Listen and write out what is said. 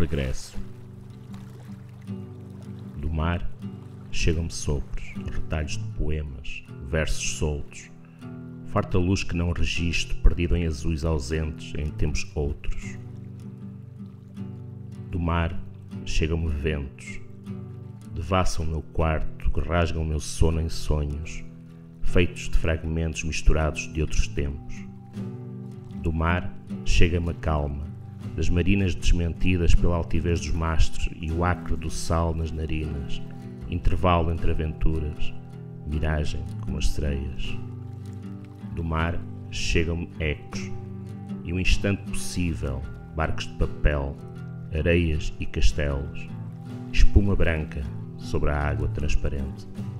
regresso. Do mar chegam-me sopros, retalhos de poemas, versos soltos, farta luz que não registro, perdido em azuis ausentes em tempos outros. Do mar chegam-me ventos, devassam o meu quarto, que rasgam o meu sono em sonhos, feitos de fragmentos misturados de outros tempos. Do mar chega-me a calma, das marinas desmentidas pela altivez dos mastros e o acre do sal nas narinas, intervalo entre aventuras, miragem como as sereias. Do mar chegam-me ecos, e um instante possível, barcos de papel, areias e castelos, espuma branca sobre a água transparente.